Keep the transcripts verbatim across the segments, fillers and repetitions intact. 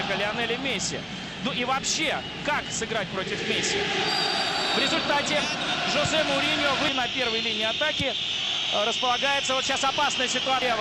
Лионеля Месси. Ну и вообще, как сыграть против Месси? В результате Жозе Мourinho вы на первой линии атаки располагается. Вот сейчас опасная ситуация.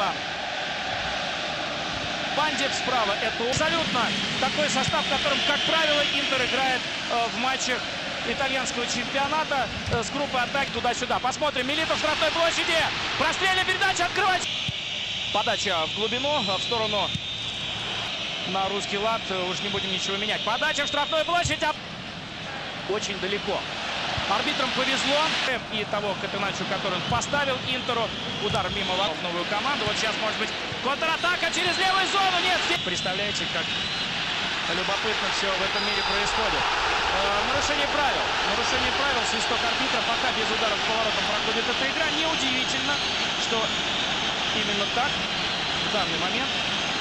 Бандит справа. Это абсолютно такой состав, в котором, как правило, Интер играет в матчах итальянского чемпионата с группой атаки туда-сюда. Посмотрим. Милито в штрафной площади. Прострельная передача. Открывать. Подача в глубину, в сторону на русский лад. Уж не будем ничего менять. Подача в штрафную площадь. Очень далеко. Арбитрам повезло. И того Катеначо, который он поставил Интеру. Удар мимо ворот в новую команду. Вот сейчас может быть контратака через левую зону. Нет. Представляете, как любопытно все в этом мире происходит. Э, нарушение правил. Нарушение правил. Свисток арбитра. Пока без ударов по воротам проходит эта игра. Неудивительно, что именно так в данный момент.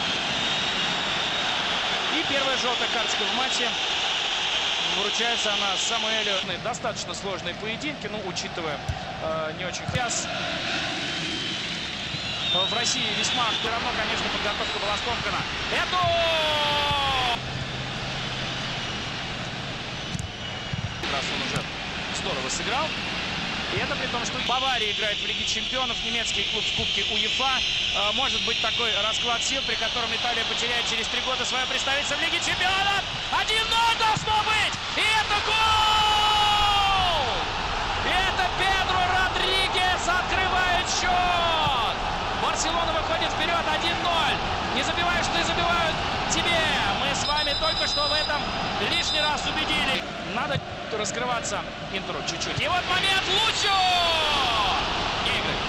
И первая желтая карточка в матче. Вручается она Самуэлю. Достаточно сложные поединки, ну, учитывая э, не очень... Сейчас в России весьма все равно, конечно, подготовка была скомкана. Это... Раз он уже здорово сыграл. И это при том, что Бавария играет в Лиге Чемпионов, немецкий клуб в Кубке УЕФА. Э, может быть такой расклад сил, при котором Италия потеряет через три года свое представительство в Лиге Чемпионов. один ноль должно быть! И это гол! И это Педро Родригес открывает счет! Барселона выходит вперед один ноль. Не забиваешь, ты забивают тебе. Мы с вами только что в этом лишний раз убедили. Надо раскрываться Интеру чуть-чуть. И вот момент Лучо! Не играет.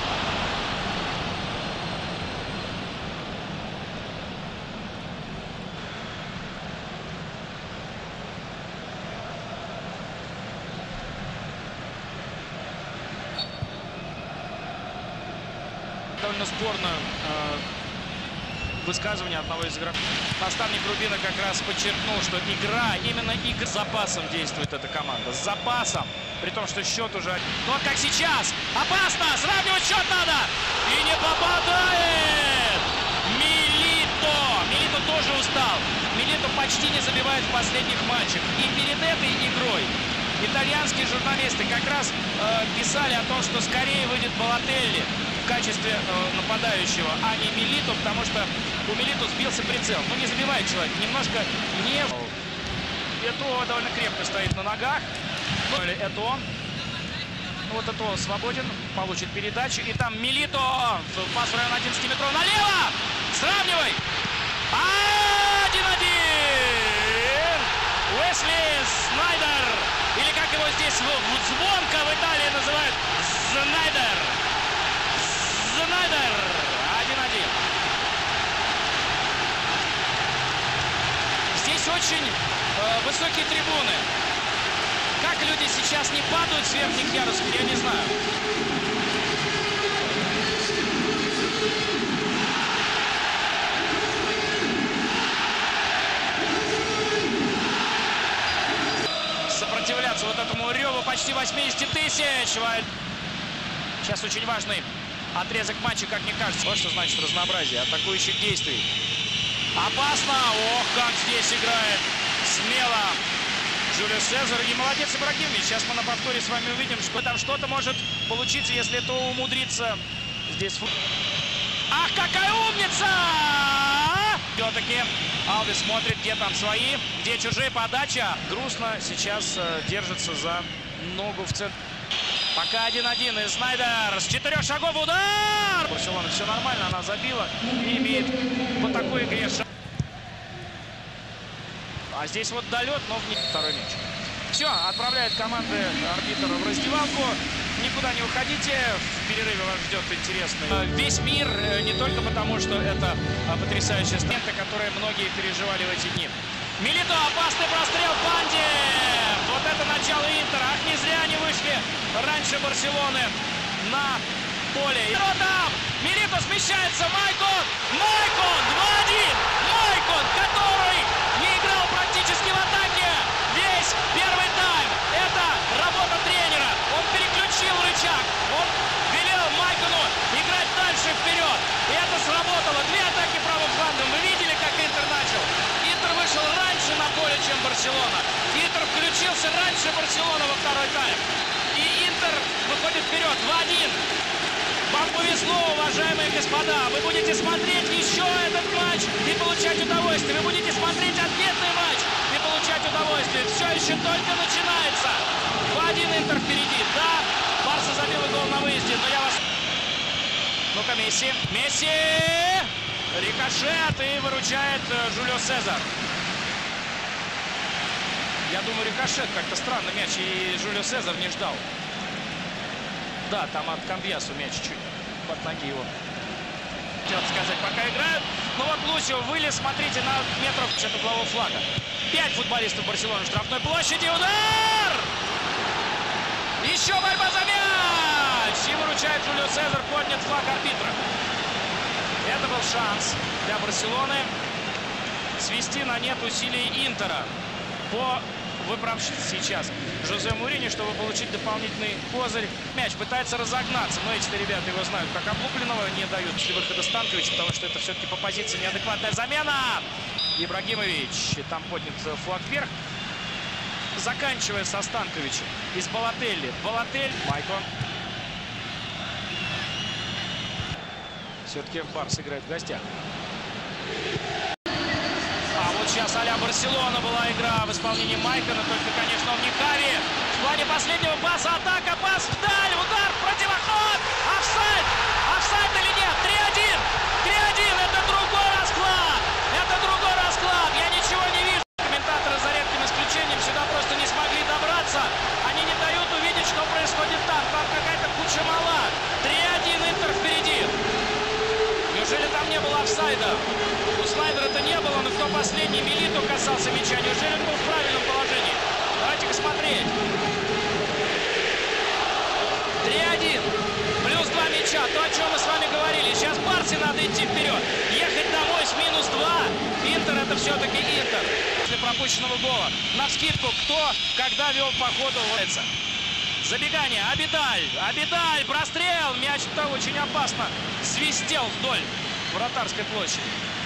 Довольно спорное э, высказывание одного из игроков. Наставник Рубина как раз подчеркнул, что игра, именно игра с запасом действует эта команда. С запасом. При том, что счет уже... Ну вот как сейчас. Опасно! Сравнивать счет надо! И не попадает! Милито! Милито тоже устал. Милито почти не забивает в последних матчах. И перед этой игрой итальянские журналисты как раз э, писали о том, что скорее выйдет Балотелли в качестве э, нападающего, а не Милито, потому что у Милито сбился прицел. Ну, не забивает человек, немножко не... Этуо довольно крепко стоит на ногах. Ну, или Этуо. Ну, вот Этуо свободен, получит передачу. И там Милито, пас в район одиннадцати метров налево! Сравнивай! один-один! Уэсли Снайдер! Или как его здесь звонко в Италии называют, Знайдер. Знайдер. один-один. Здесь очень э, высокие трибуны. Как люди сейчас не падают с верхних ярусов, я не знаю. Сопротивляться вот этому реву почти восьмидесяти тысяч. Сейчас очень важный отрезок матча, как мне кажется. Вот что значит разнообразие атакующих действий. Опасно. Ох, как здесь играет смело Джулио Сезар. И молодец Ибрагимович. Сейчас мы на повторе с вами увидим, что там что-то может получиться, если это умудрится. Здесь... Ах, какая умница! Все-таки Алвес смотрит, где там свои, где чужие. Подача. Грустно сейчас э, держится за ногу в центре. Пока один-один. И Снайдер с четырех шагов удар! Барселона все нормально, она забила и имеет по такой игре шаг. А здесь вот долет, но в... второй мяч. Все, отправляет команды арбитра в раздевалку. Никуда не уходите, в перерыве вас ждет интересный весь мир, не только потому, что это потрясающая стента, которую многие переживали в эти дни. Милито, опасный прострел, Банди! Вот это начало Интера. Ах, не зря они вышли раньше Барселоны на поле. Там Милито смещается, Майкон! Майкон! два-один! Майкон, который не играл практически в атаке весь первый тайм. Это работа тренера. Он переключил рычаг. Он велел Майкону играть дальше вперед. И это сработало. Две атаки правым флангом. Мы видели, как Интер начал. Интер вышел Барселона. Интер включился раньше Барселона во второй тайм. И Интер выходит вперед два-один. Вам повезло, уважаемые господа. Вы будете смотреть еще этот матч и получать удовольствие. Вы будете смотреть ответный матч и получать удовольствие. Все еще только начинается. два-один Интер впереди. Да, Барса забила гол на выезде, но я вас... Ну-ка, Месси. Месси! Рикошет и выручает Жулио Сезар. Я думаю, рикошет как-то странно мяч, и Жулио Сезар не ждал. Да, там от Камбьясу мяч чуть под ноги его. Хотел сказать, пока играют. Ну вот Лусио вылез, смотрите, на метров от углового флага. Пять футболистов Барселоны в штрафной площади. Удар! Еще борьба за мяч! И выручает Жулио Сезар, поднят флаг арбитра. Это был шанс для Барселоны свести на нет усилий Интера. По выправщице сейчас Жозе Муриньо, чтобы получить дополнительный козырь. Мяч пытается разогнаться, но эти ребята его знают как облупленного, не дают выхода Станковича, потому что это все-таки по позиции неадекватная замена. Ибрагимович, там поднят флаг вверх, заканчивая со Станковичем. Из Балотелли. Балотель. Майкон. Все-таки Барс играет в гостях. А вот сейчас а-ля Барселона была игра в исполнении Майкона, только, конечно, он не Хави. В плане последнего паса атака, пас вдаль, удар, противоход, офсайд, офсайд или нет, три-один, три-один, это другой расклад, это другой расклад, я ничего не вижу. Комментаторы за редким исключением сюда просто не смогли добраться, они не дают увидеть, что происходит там, там какая-то куча мала, три-один, Интер впереди. Неужели там не было офсайда? У Снайдера-то не было, но кто последний? Милито касался мяча. Неужели он был в правильном положении? Давайте-ка смотреть. три-один. Плюс два мяча. То, о чем мы с вами говорили. Сейчас Барсе надо идти вперед. Ехать домой с минус два. Интер — это все-таки Интер. После пропущенного гола. Навскидку, кто, когда вел по ходу. Забегание. Абидаль. Абидаль. Прострел. Мяч-то очень опасно свистел вдоль вратарской площади.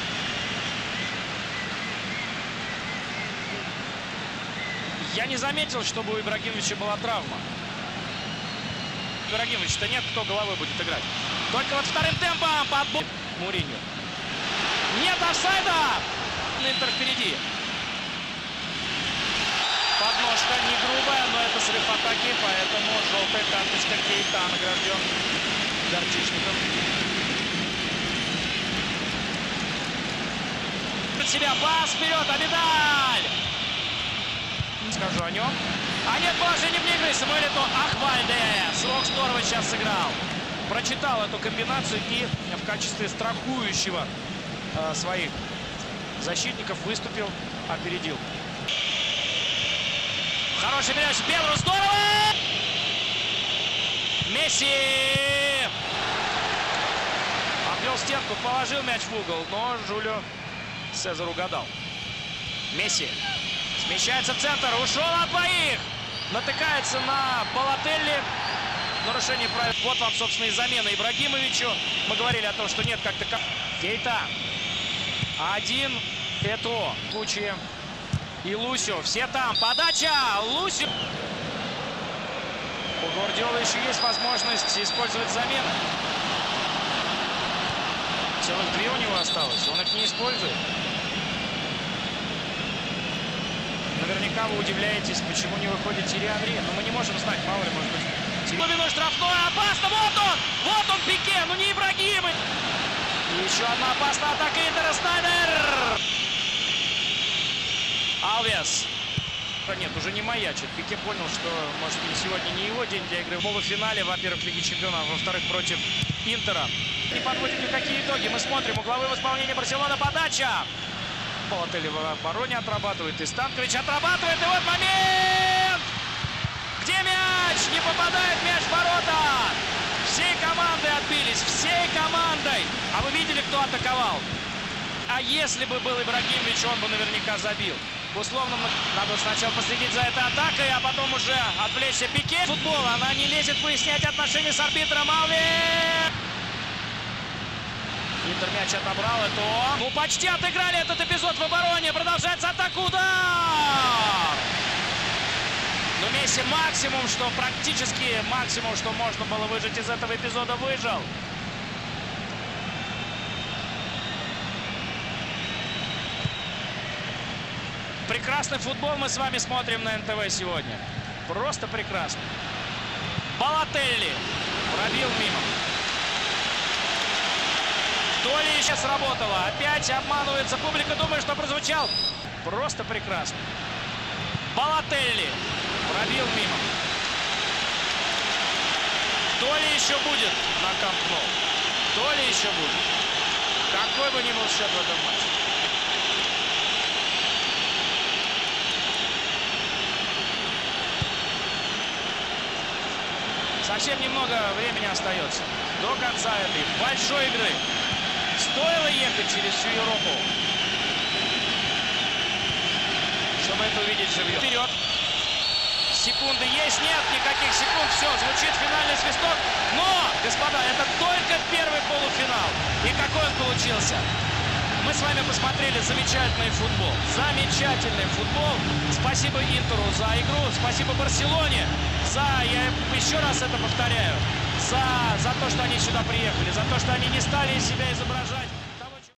Я не заметил, чтобы у Ибрагимовича была травма. Ибрагимович-то нет, кто головой будет играть. Только вот вторым темпом подбор Муриньо. Нет офсайда! Интер впереди. Подножка не грубая, но это срыв атаки, поэтому желтая карточка Кейта награжден Горчичником. Себя пас вперед, Абидаль! Скажу о нем. А нет положения вне игры. Самуэль Этоо Ахвальдес. Ох, здорово сейчас сыграл. Прочитал эту комбинацию и в качестве страхующего э, своих защитников выступил, опередил. Хороший мяч. Педру, здорово! Месси! Обвел стенку, положил мяч в угол, но Жулио Сезар угадал. Месси смещается в центр, ушел от двоих, натыкается на Балотелли. Нарушение правил. Вот вам, собственно, и замена Ибрагимовичу. Мы говорили о том, что нет как-то... Кейта. Один. Этоо. В случае. И Лусио. Все там. Подача. Лусио. У Гвардиолы еще есть возможность использовать замены. Целых две у него осталось. Он их не использует. Наверняка вы удивляетесь, почему не выходит Тьерри Анри. Но мы не можем знать, мало ли, может быть. Глубиной штрафной, опасно, вот он! Вот он, Пике, ну не Ибрагим! И еще одна опасная атака Интера, Снайдер! Алвес. Нет, уже не маячит. Пике понял, что, может быть, сегодня не его день для игры в полуфинале, во-первых, Лиги Чемпионов, во-вторых, против Интера. Не подводит никакие итоги. Мы смотрим, угловое в исполнении Барселона, подача! Балотелли в обороне отрабатывает, и Станкович отрабатывает, и вот момент! Где мяч? Не попадает мяч в ворота! Всей командой отбились, всей командой! А вы видели, кто атаковал? А если бы был Ибрагимович, он бы наверняка забил. Условно, надо сначала последить за этой атакой, а потом уже отвлечься. Пике. Футбол, она не лезет выяснять отношения с арбитром. Алвес! Интер мяч отобрал, это он. Ну, почти отыграли этот эпизод в обороне. Продолжается атака, удар! Но Месси максимум, что практически максимум, что можно было выжать из этого эпизода, выжал. Прекрасный футбол мы с вами смотрим на эн тэ вэ сегодня. Просто прекрасно. Балотелли пробил мимо. То ли еще сработало. Опять обманывается публика. Думаю, что прозвучал. Просто прекрасно. Балотелли пробил мимо. То ли еще будет на Камп Ноу. То ли еще будет. Какой бы ни был счет в этом матче. Совсем немного времени остается до конца этой большой игры. Стоило ехать через всю Европу, чтобы это увидеть живьем. Вперед. Секунды есть? Нет, никаких секунд. Все, звучит финальный свисток. Но, господа, это только первый полуфинал. И какой он получился? Мы с вами посмотрели замечательный футбол. Замечательный футбол. Спасибо Интеру за игру. Спасибо Барселоне за, я еще раз это повторяю, за, за то, что они сюда приехали, за то, что они не стали из себя изображать.